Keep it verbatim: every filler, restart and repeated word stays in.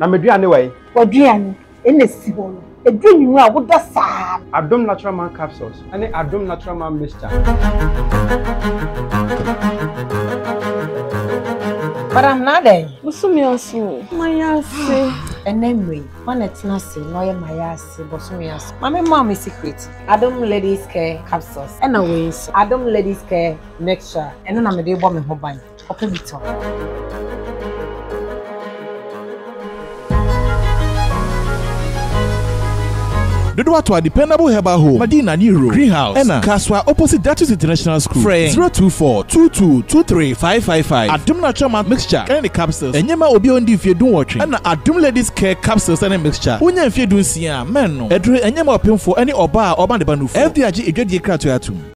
Na meduane wai. Waduane ene sibo. Edwin nwa woda saa. Adom natural man capsules. Ane Adom natural man mixture. Madam Nade. Busumi osu. Mayase. Enemwe. Honetna se no ye mayase busumi osu. Mama mama secret. Adom ladies care capsules. Ena we so. Adom ladies care mixture. Eno na me dey bo me ho ban. Ope bito. Dodo to a dependable herbal home, Madina Nero, Greenhouse, Ena, Kaswa, opposite Datus International School. Frame zero two four two two two three five five five. Adom natural man mixture, and the capsules. And Yema Obi on if you don't watch it. And Adom ladies care capsules and a mixture. When you don't see a man, no. Edre and Yema opinion for any oba or bandebanu. F D I G, a good year to